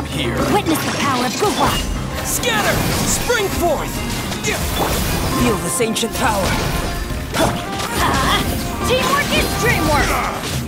here. Witness the power of good luck. Scatter! Spring forth! Feel this ancient power. Teamwork is dreamwork!